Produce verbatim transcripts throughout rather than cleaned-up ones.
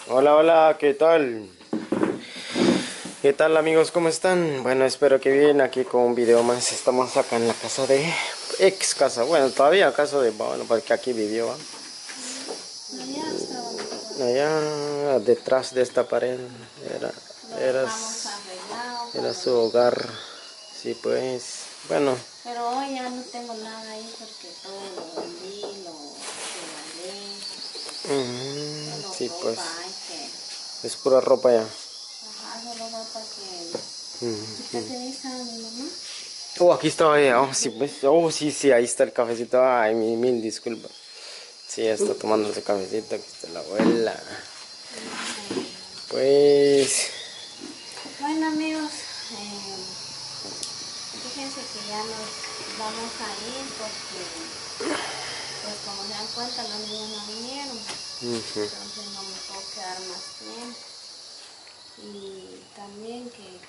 Hola, hola, ¿qué tal? ¿Qué tal amigos? ¿Cómo están? Bueno, espero que bien, aquí con un video más. Estamos acá en la casa de... Ex casa, bueno, todavía casa de... Bueno, porque aquí vivió, ¿va? Allá estábamos. Allá detrás de esta pared era, Lo era, dejamos arreglado era cuando su yo hogar. fui. Sí, pues, bueno. Pero hoy ya no tengo nada ahí porque todo lo vendí, lo regalé. Ujú, Solo sí, pues, ropa hay que... es pura ropa ya. Ajá, solo ropa que... ¿Usted Ujú. qué dice a mi mamá? Oh, aquí estaba ella. Oh, sí, pues, oh, sí, sí, ahí está el cafecito. Ay, mil, mil disculpas. Sí, está tomando ese cafecito, aquí está la abuela. Pues... Bueno amigos, eh, fíjense que ya nos vamos a ir porque, pues como se dan cuenta, los niños no vinieron. ujú. Entonces no me puedo quedar más tiempo. Y también que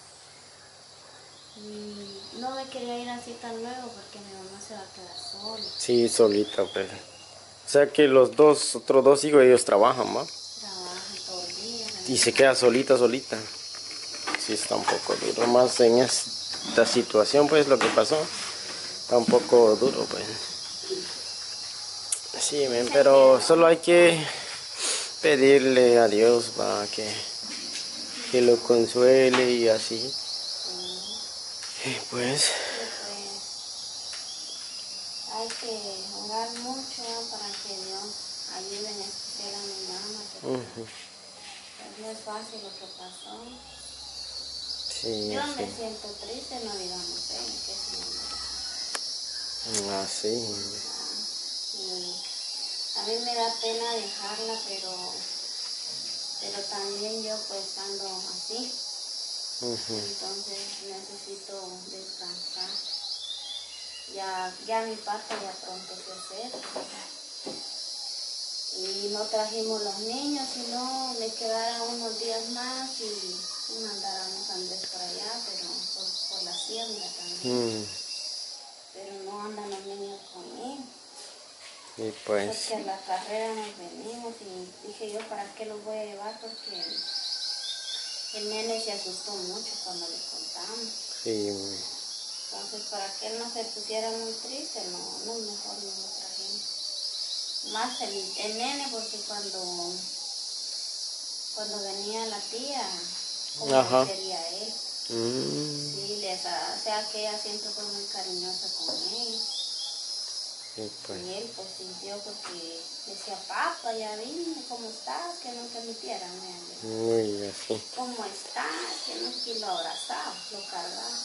pues, mm, no me quería ir así tan luego porque mi mamá se va a quedar sola. Sí, solita, pues. O sea que los dos, otros dos hijos, ellos trabajan, ¿va? Trabaja todo el día, se Y me se queda. queda solita, solita. Sí, está un poco duro. Más en esta situación, pues, lo que pasó. Está un poco duro, pues. Sí, men, Dicen que pero solo no, hay que pedirle a Dios, va, que, que lo consuele y así. sí, Y pues, sí, pues hay que orar mucho, ¿no? Para que Dios ayude en especial a mi mamá porque ujú, pues, no es fácil lo que pasó. sí, Yo sí. me siento triste, no digamos ella, que es mi mamá. Así. Ajá. Y a mí me da pena dejarla, pero, pero también yo pues ando así. Ujú. Entonces necesito descansar. Ya, ya mi parte ya pronto se acerca. Y no trajimos los niños, sino le quedaran unos días más y mandáramos a Andrés para allá, pero por, por la siembra también. Mm, Pero no andan los niños conmigo. y pues, Porque a la carrera nos venimos y dije yo, ¿para qué los voy a llevar? Porque el nene se asustó mucho cuando le contamos. sí. Entonces, para que él no se pusiera muy triste, no, no, mejor no lo trajimos. Más el, el nene, porque cuando, cuando venía la tía, como le Ajá. quería a él. Mm, Sí, les, o sea que ella siempre fue muy cariñosa con él. y pues, Y él pues sintió porque decía, papá, ya vine, ¿cómo estás? Que nunca mi tía era muy alegre. muy así. ¿Cómo estás? Que no es que lo abrazaba, lo cargaba.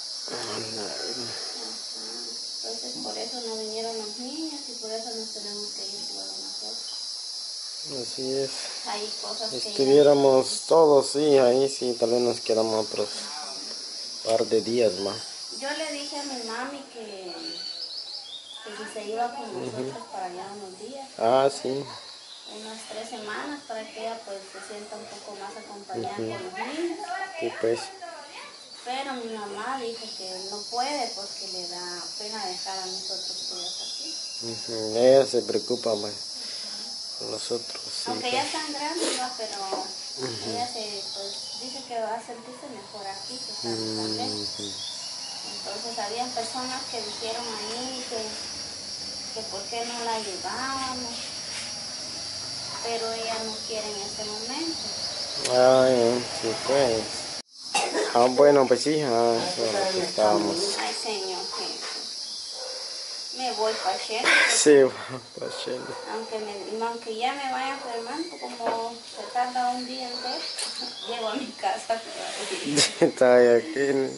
Ajá. Entonces por eso no vinieron los niños y por eso nos tenemos que ir luego nosotros. Así es. Hay cosas que ya no podemos. Estuviéramos todos, sí, ahí sí, tal vez nos quedamos otros par de días más. Yo le dije a mi mami que, que si se iba con Ujú. nosotros para allá unos días, Ah, sí. unas tres semanas, para que ella pues se sienta un poco más acompañada Ujú. con los niños. Sí, pues. Pero mi mamá dijo que no puede porque le da pena dejar a mis otros tíos aquí. Ujú. Ella se preocupa más por nosotros, sí, Aunque pues. ya están grandes, ¿va? Pero Ujú. ella se, pues, dice que va a sentirse mejor aquí que estando tan lejos. Ujú. Entonces había personas que dijeron ahí que, que por qué no la ayudábamos, pero ella no quiere en este momento. Ay, sí, pues. Ah, bueno, pues sí, ah, eso es lo que estábamos. Ay, Señor Jesús. Me voy para Shell Sí, porque pues, chévere. aunque, me, aunque ya me vaya enfermando, como se tarda un día en ver, llego a mi casa. Está ahí aquí.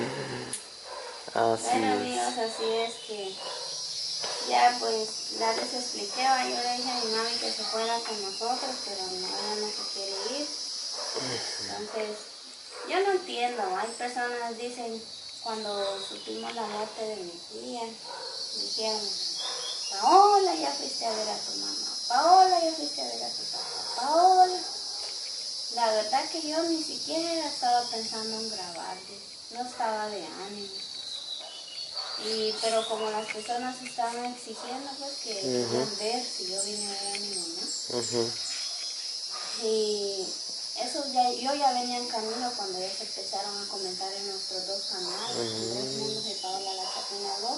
Así Bueno es. amigos, así es que ya pues ya les expliqué, ¿va? Yo le dije a mi mami que se fuera con nosotros, pero no, ella no se quiere ir. Entonces, yo no entiendo, hay personas dicen, cuando supimos la muerte de mi tía, dijeron, Paola, ya fuiste a ver a tu mamá, Paola, ya fuiste a ver a tu papá, Paola. La verdad que yo ni siquiera estaba pensando en grabar, no estaba de ánimo. Y, pero como las personas estaban exigiendo, pues que Ujú, querían ver si yo vine a ver a mi mamá. ujú. Y eso ya, yo ya venía en camino cuando ya se empezaron a comentar en nuestros dos canales, Mm. Tres Mundos y Paola La Chapina dos.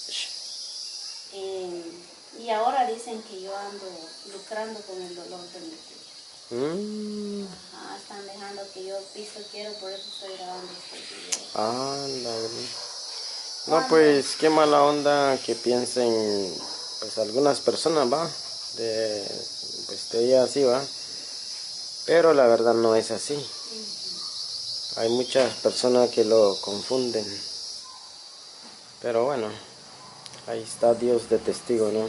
Eh, y ahora dicen que yo ando lucrando con el dolor de mi tía. Mm. Ajá, están dejando que yo piso quiero, por eso estoy grabando este video. Ah, la verdad. No, ¿Cuándo? pues qué mala onda que piensen, pues algunas personas, va, de, pues de ella así, va. Pero la verdad no es así. Uh-huh. Hay muchas personas que lo confunden. Pero bueno, ahí está Dios de testigo, ¿no?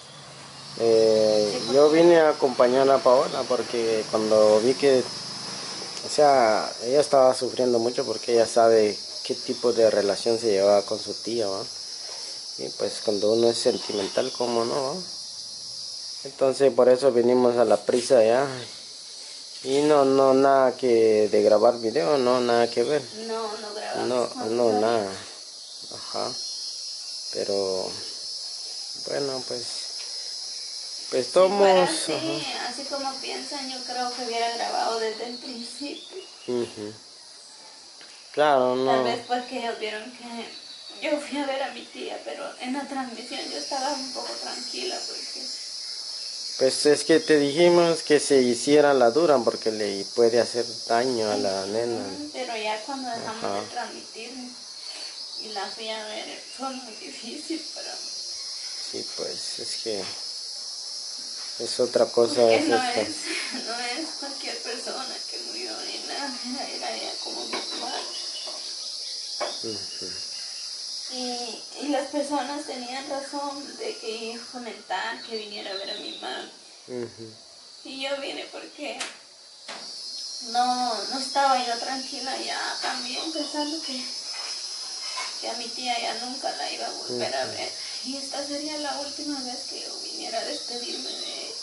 Eh, yo vine a acompañar a Paola porque cuando vi que, o sea, ella estaba sufriendo mucho porque ella sabe qué tipo de relación se llevaba con su tía, ¿va? Y pues cuando uno es sentimental, ¿cómo no? ¿Va? Entonces por eso vinimos a la prisa ya. Y no, no, nada que de grabar video, no, nada que ver. No, no grabamos. No, no, nada. Ajá. Pero, bueno, pues, pues Si tomos. fuera así, Ajá. así como piensan, yo creo que hubiera grabado desde el principio. Uh-huh. Claro, no. Tal vez porque ellos vieron que yo fui a ver a mi tía, pero en la transmisión yo estaba un poco tranquila porque... Pues es que te dijimos que se hiciera la dura porque le puede hacer daño a la nena. Pero ya cuando dejamos Ajá. de transmitir y la fui a ver, fue muy difícil para mí. Sí, pues es que es otra cosa. Porque Es no esta. es, no es cualquier persona que murió ni nada, era, era ella como mi madre. Uh-huh. Y, y las personas tenían razón de que comentar que viniera a ver a mi mamá. Uh-huh. Y yo vine porque no, no estaba yo tranquila ya también pensando que, que a mi tía ya nunca la iba a volver a ver. Y esta sería la última vez que yo viniera a despedirme de ella.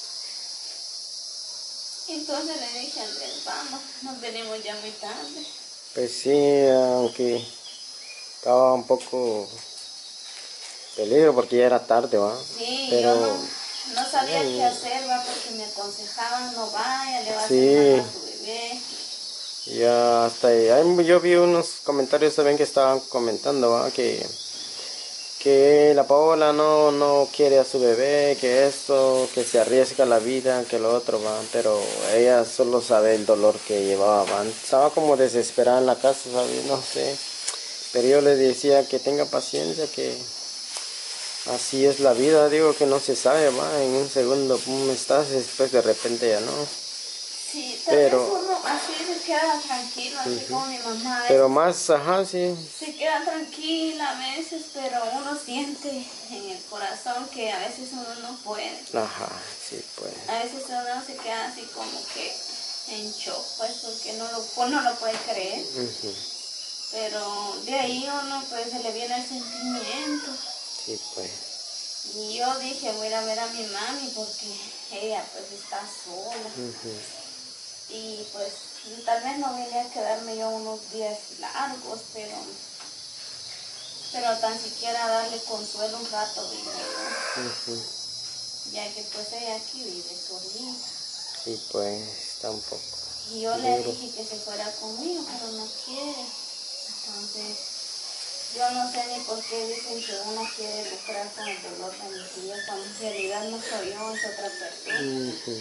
Entonces le dije a Andrés, vamos, nos venimos ya muy tarde. Pues sí, aunque estaba un poco peligro porque ya era tarde, ¿va? Sí, Pero yo no, no sabía bien, qué hacer, va, porque me aconsejaban, no vaya, le va a sí. hacer mal a su bebé. Ya hasta ahí, yo vi unos comentarios también que estaban comentando, ¿va? Que, que la Paola no, no quiere a su bebé, que esto, que se arriesga la vida, que lo otro, ¿va? Pero ella solo sabe el dolor que llevaba, ¿va? Estaba como desesperada en la casa, ¿sabes? No sé. Pero yo le decía que tenga paciencia, que así es la vida, digo que no se sabe, ¿va? En un segundo, pum, estás, después de repente ya no. Sí, tal Pero, vez uno así se queda tranquilo, así uh-huh. como mi mamá. Pero más, ajá, sí. Se queda tranquila a veces, pero uno siente en el corazón que a veces uno no puede. Ajá, sí, pues. A veces uno se queda así como que en shock, pues, porque no lo, pues, no lo puede creer. Uh-huh. Pero de ahí uno, pues, se le viene el sentimiento. Sí, pues. Y yo dije, voy a ir a ver a mi mami porque ella, pues, está sola. Uh-huh. Y, pues, tal vez no vine a quedarme yo unos días largos, pero... pero tan siquiera darle consuelo un rato vine yo. Uh-huh. Ya que pues ella aquí vive solita. Sí, pues, está un poco. Y yo duro. le dije que se fuera conmigo, pero no quiere. Entonces, yo no sé ni por qué dicen que uno quiere lucrar con el dolor de mi tía, cuando en realidad no soy yo, es otra persona. Uh-huh.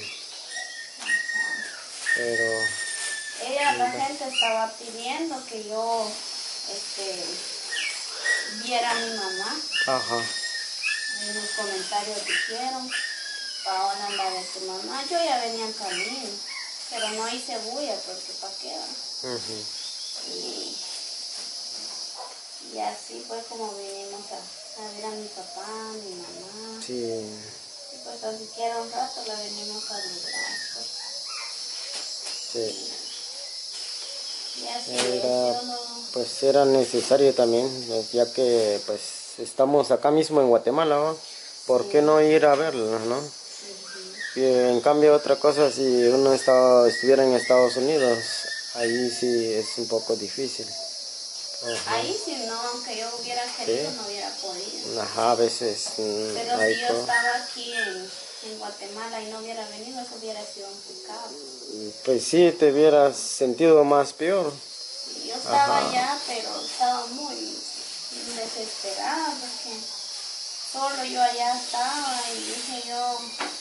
Pero... Ella, la gente estaba pidiendo que yo, este, viera a mi mamá. Ajá. En los comentarios dijeron, Paola anda de tu mamá. Yo ya venía en camino, pero no hice bulla porque pa' qué va. Uh-huh. Y, y así fue como vinimos a, a ver a mi papá, a mi mamá. Sí. Y pues tan siquiera un rato la venimos a librar. Pues. Sí. Y así Era, es, yo no... pues era necesario también, ya que pues estamos acá mismo en Guatemala, ¿no? ¿Por sí. qué no ir a verlo, no? Uh-huh. Y en cambio otra cosa, si uno estaba, estuviera en Estados Unidos, ahí sí es un poco difícil. Ajá. Ahí sí no, aunque yo hubiera querido, ¿Sí? no hubiera podido. Ajá, a veces. Pero si yo todo. estaba aquí en, en Guatemala y no hubiera venido, eso hubiera sido un pecado. Pues sí, te hubieras sentido más peor. Yo estaba Ajá. allá, pero estaba muy desesperada porque solo yo allá estaba y dije yo,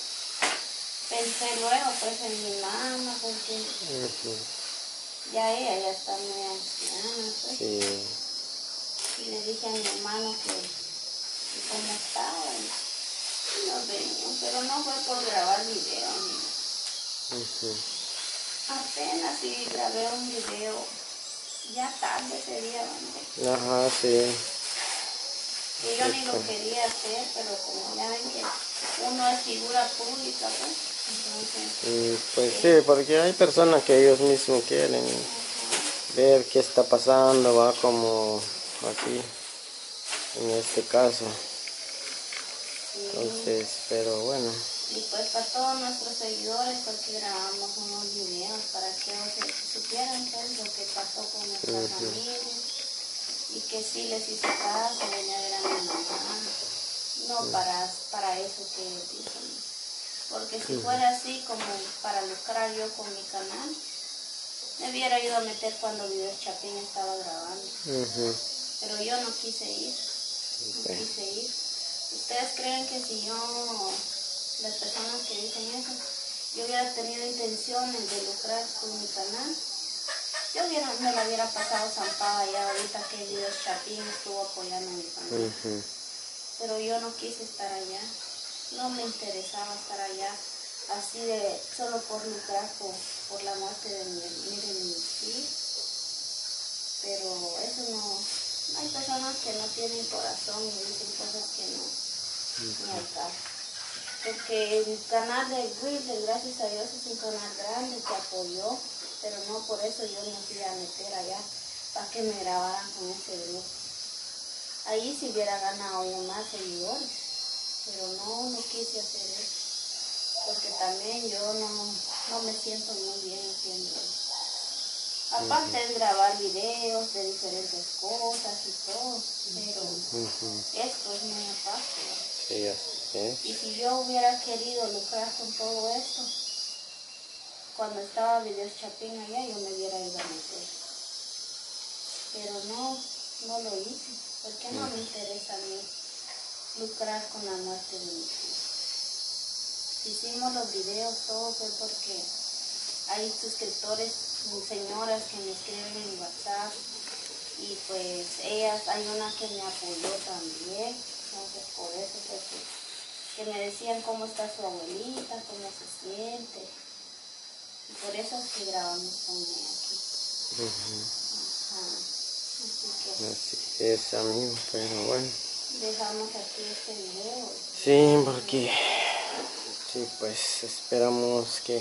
pensé luego pues en mi mamá porque Ujú. ya ella ya está muy anciana pues. Sí. Y le dije a mi hermano que, que cómo estaba y nos venimos, pero no fue por grabar video ni Ujú. apenas sí grabé un video ya tarde ese día, ¿no? Ajá, sí. Que yo ni lo quería hacer, pero como ya ven que uno es figura pública, pues, entonces, Mm, Pues sí, porque hay personas que ellos mismos quieren ver qué está pasando, va como aquí, en este caso. sí. Entonces, pero bueno. Y pues para todos nuestros seguidores, porque grabamos unos videos para que ellos supieran pues, lo que pasó con nuestra Ujú. familia y que sí les hizo caso, venía a ver a mi mamá, no para, para eso que dicen. Porque si fuera así como para lucrar yo con mi canal, me hubiera ido a meter cuando Videos Chapín estaba grabando. Ujú. Pero yo no quise ir, no Sí. quise ir. ¿Ustedes creen que si yo, las personas que dicen eso, yo hubiera tenido intenciones de lucrar con mi canal, yo hubiera, me la hubiera pasado zampada allá ahorita que Videos Chapín estuvo apoyando mi canal? Ujú. Pero yo no quise estar allá, no me interesaba estar allá, así de, solo por lucrar por, por la muerte de mi, miren, mi tío. Pero eso no, hay personas que no tienen corazón y dicen cosas que no, ni al caso. Porque el canal de Wilder, gracias a Dios, es un canal grande que apoyó, pero no por eso yo me fui a meter allá para que me grabaran con ese grupo. Ahí si hubiera ganado yo más seguidores, pero no, no quise hacer eso, porque también yo no, no me siento muy bien haciendo eso. Aparte es grabar videos de diferentes cosas y todo, pero Ujú. esto es muy aparte. Sí, así es. Y si yo hubiera querido lucrar con todo esto, cuando estaba Videos Chapín allá, yo me hubiera ido a meter. Pero no, no lo hice, porque no me interesa a mí lucrar con la muerte de mi tío. Hicimos los videos, todo fue porque hay suscriptores, señoras que me escriben en WhatsApp y pues ellas, hay una que me apoyó también, entonces por eso fue que, que me decían cómo está su abuelita, cómo se siente, y por eso es que grabamos con ella aquí. Ujú. Ajá. Así que Así es, amigo, pero bueno. dejamos aquí este video. Sí, porque sí, pues esperamos que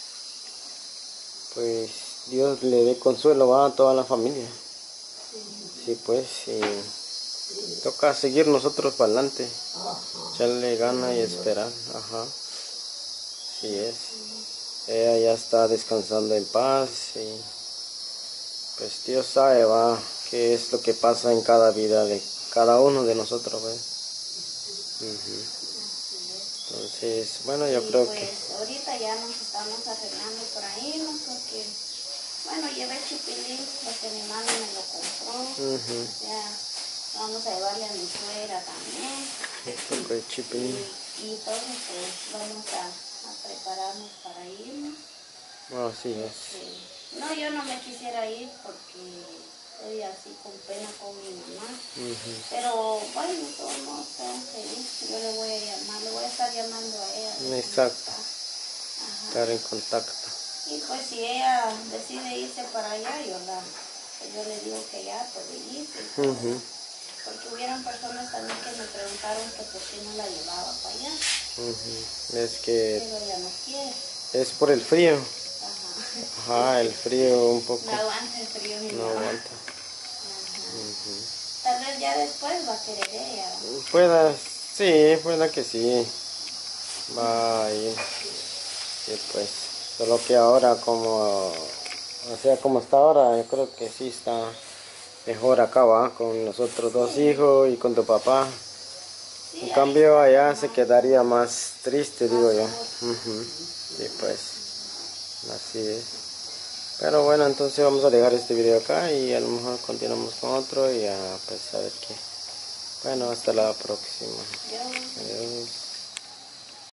pues Dios le dé consuelo, va, a toda la familia. Sí, pues, y toca seguir nosotros para adelante, echarle gana y esperar. Ajá, sí es. Ella ya está descansando en paz y pues Dios sabe, va, qué es lo que pasa en cada vida de cada uno de nosotros, ¿ve? Ujú. Entonces, bueno, yo Y creo pues que ahorita ya nos estamos arreglando para irnos porque, bueno, llevé chipilín porque mi mami me lo compró. ujú, Ya vamos a llevarle a mi suegra también. toca el chipilín. Y, y entonces pues vamos a, a prepararnos para irnos. Así es. Porque, no, yo no me quisiera ir porque estoy así con pena con mi mamá. Ujú. Pero bueno, de todos modos tengo que ir. Yo le voy a llamar, le voy a estar llamando a ella. a ver cómo Exacto, está. Ajá. estar en contacto. Y pues si ella decide irse para allá, yo, la, yo le digo que ya puede irse. y todo, Ujú, ¿no? Porque hubieron personas también que me preguntaron que por qué no la llevaba para allá. ujú. Es que Pero ella no quiere. es por el frío. Ajá. Ajá, el frío un poco No aguanta el frío mi no mamá. aguanta. Ajá. Ujú. Tal vez ya después va a querer ella. Pueda, sí, pueda que sí. Va a ir. Sí, pues. Solo que ahora como, o sea, como está ahora, yo creo que sí está mejor acá, va, con los otros dos Sí. hijos y con tu papá. Sí, En ahí cambio está allá nomás. se quedaría más triste, digo yo. Más Ujú. Y pues, así es. Pero bueno, entonces vamos a dejar este video acá y a lo mejor continuamos con otro y a pues a ver qué. Bueno, hasta la próxima. Yo- Adiós.